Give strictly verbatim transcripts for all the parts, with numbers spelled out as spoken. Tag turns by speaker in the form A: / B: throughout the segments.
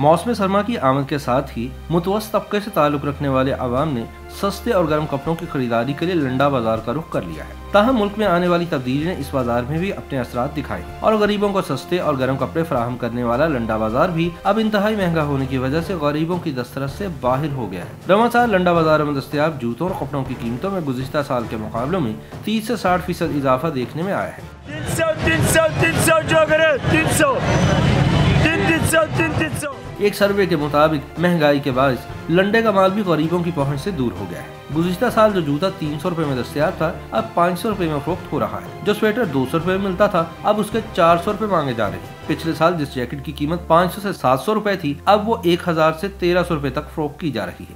A: मौसम सरमा की आमद के साथ ही मुतवस्सित तबके से ताल्लुक रखने वाले अवाम ने सस्ते और गर्म कपड़ों की खरीदारी के लिए लंडा बाजार का रुख कर लिया है। ताहम मुल्क में आने वाली तब्दीली ने इस बाजार में भी अपने असरात दिखाए और गरीबों को सस्ते और गर्म कपड़े फराहम करने वाला लंडा बाजार भी अब इंतहाई महंगा होने की वजह से गरीबों की दस्तरस से बाहर हो गया है। रवां साल लंडा बाजार में दस्तयाब जूतों और कपड़ों की कीमतों में गुज़िश्ता साल के मुकाबले में तीस से साठ फीसद इजाफा देखने में आया है। एक सर्वे के मुताबिक महंगाई के बायस लंडे का माल भी गरीबों की पहुंच से दूर हो गया है। गुज़िश्ता साल जो जूता तीन सौ रुपए में दस्तयाब था अब पाँच सौ रुपए में फरोख्त हो रहा है। जो स्वेटर दो सौ रुपए में मिलता था अब उसके चार सौ रुपए मांगे जा रहे हैं। पिछले साल जिस जैकेट की कीमत पाँच सौ से सात सौ रुपए थी अब वो एक हजार से तेरह सौ रुपए तक फरोख्त की जा रही है।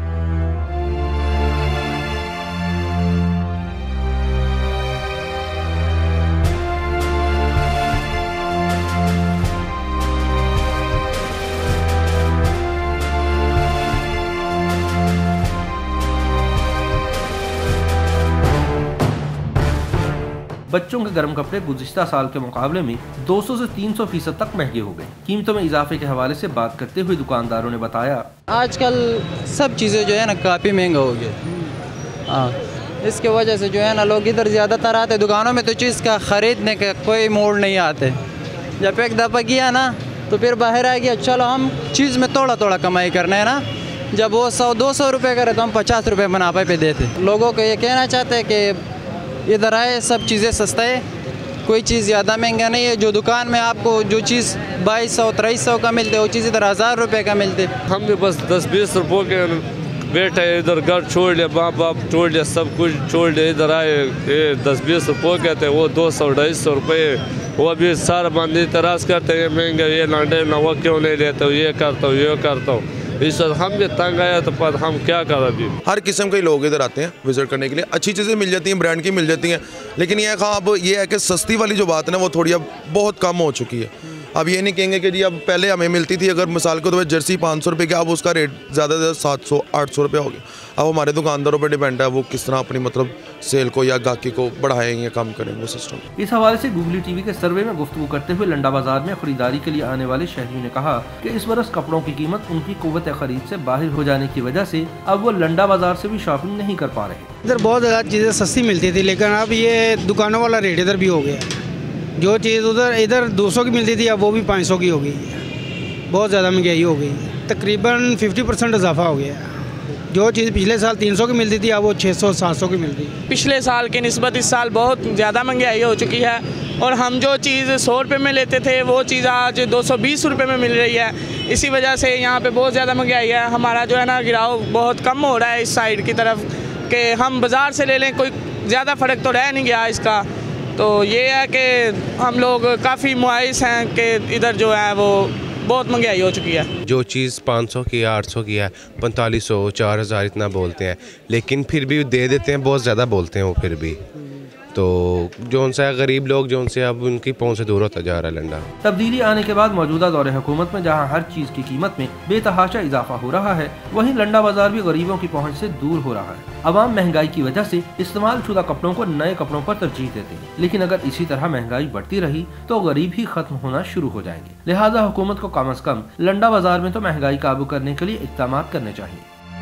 A: बच्चों के गर्म कपड़े गुज़िश्ता साल के मुकाबले में दो सौ से तीन सौ फीसद तक महंगे हो गए। कीमतों में इजाफे के हवाले से बात करते हुए दुकानदारों ने बताया,
B: आजकल सब चीज़ें जो है ना काफ़ी महंगा हो गया। हाँ, इसके वजह से जो है ना लोग इधर ज़्यादातर आते दुकानों में तो चीज़ का ख़रीदने का कोई मोड़ नहीं आते। जब एक दफ़ा किया ना तो फिर बाहर आ गया, चलो हम चीज़ में थोड़ा थोड़ा कमाई करना है ना। जब वो सौ दो सौ रुपये करे तो हम पचास रुपये मुनाफे पे देते। लोगों को ये कहना चाहते हैं कि इधर आए, सब चीज़ें सस्ता है, कोई चीज़ ज़्यादा महंगा नहीं है। जो दुकान में आपको जो चीज़ बाईस सौ तेईस सौ का मिलते वो चीज़ इधर हज़ार रुपये का मिलते।
C: हम भी बस दस बीस रुपये के बैठे इधर घर छोड़ लिया, बाप बाप छोड़ लिया, सब कुछ छोड़ लिया, इधर आए ये दस बीस रुपये कहते वो दो सौ ढाई सौ रुपये। वो अभी सारा बंदी तराश करते हैं महंगा, ये लांडे ना वो क्यों नहीं लेते हो, ये करता हूँ ये करता हूँ। इस वक्त हम भी तंग आया तो पर हम क्या कर अभी।
D: हर किस्म के लोग इधर आते हैं विजिट करने के लिए, अच्छी चीज़ें मिल जाती हैं, ब्रांड की मिल जाती हैं। लेकिन ये हाँ अब ये है कि सस्ती वाली जो बात है ना वो थोड़ी अब बहुत कम हो चुकी है। अब ये नहीं कहेंगे कि जी अब पहले हमें मिलती थी अगर मिसाल को तो जर्सी पाँच सौ रुपये की, अब उसका रेट ज़्यादा से ज़्यादा सात सौ आठ सौ रुपये हो गया। अब हमारे दुकानदारों पर डिपेंड है वो किस तरह अपनी मतलब सेल को या गाहकी को बढ़ाएंगे या कम करेंगे वो सिस्टम।
A: इस हवाले से गूगली टीवी के सर्वे में गुफ्तगू करते हुए लंडा बाजार में खरीदारी के लिए आने वाले शहरियों ने कहा कि इस बरस कपड़ों की कीमत उनकी कुव्वत खरीद से बाहर हो जाने की वजह से अब वो लंडा बाजार से भी शॉपिंग नहीं कर पा रहे।
E: इधर बहुत ज़्यादा चीज़ें सस्ती मिलती थी लेकिन अब ये दुकानों वाला रेट इधर भी हो गया। जो चीज़ उधर इधर दो सौ की मिलती थी अब वो भी पाँच सौ की हो गई है। बहुत ज़्यादा महंगाई हो गई है, तकरीबन पचास परसेंट इजाफा हो गया है। जो चीज़ पिछले साल तीन सौ की मिलती थी अब वो छह सौ सात सौ की मिल रही है।
F: पिछले साल के निस्बत इस साल बहुत ज़्यादा महंगाई हो चुकी है और हम जो चीज़ सौ रुपये में लेते थे वो चीज़ आज दो सौ बीस रुपये में मिल रही है। इसी वजह से यहाँ पे बहुत ज़्यादा महंगाई है। हमारा जो है ना गिराव बहुत कम हो रहा है इस साइड की तरफ कि हम बाज़ार से ले लें, कोई ज़्यादा फ़र्क तो रह नहीं गया इसका। तो ये है कि हम लोग काफ़ी मुआइस हैं कि इधर जो है वो बहुत महंगाई हो चुकी है।
G: जो चीज़ पाँच सौ की आठ सौ की है पैंतालीस सौ चार हज़ार इतना बोलते हैं, लेकिन फिर भी दे देते हैं, बहुत ज़्यादा बोलते हैं वो फिर भी। तो जो उनसे गरीब लोग जो उनसे अब उनकी पहुंच से दूर होता जा रहा है लंडा।
A: तब्दीली आने के बाद मौजूदा दौरे हुकूमत में जहां हर चीज की कीमत में बेतहाशा इजाफा हो रहा है, वहीं लंडा बाजार भी गरीबों की पहुंच से दूर हो रहा है। अवाम महंगाई की वजह से इस्तेमाल शुदा कपड़ों को नए कपड़ों पर तरजीह देते हैं, लेकिन अगर इसी तरह महंगाई बढ़ती रही तो गरीब ही खत्म होना शुरू हो जाएंगे। लिहाजा हुकूमत को कम अज कम लंडा बाजार में तो महंगाई काबू करने के लिए इक़दाम करने चाहिए।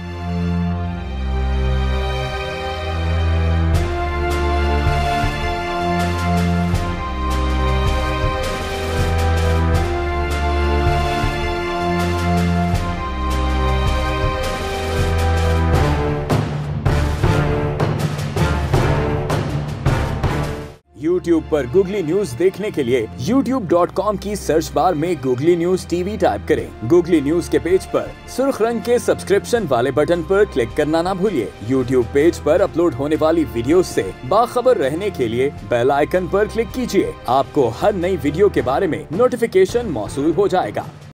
H: यूट्यूब पर गूगली न्यूज देखने के लिए यूट्यूब डॉट कॉम की सर्च बार में गूगली न्यूज टीवी टाइप करें। गूगली न्यूज के पेज पर सुर्ख रंग के सब्सक्रिप्शन वाले बटन पर क्लिक करना ना भूलिए। यूट्यूब पेज पर अपलोड होने वाली वीडियोस से बाखबर रहने के लिए बेल आइकन पर क्लिक कीजिए। आपको हर नई वीडियो के बारे में नोटिफिकेशन मौसूल हो जाएगा।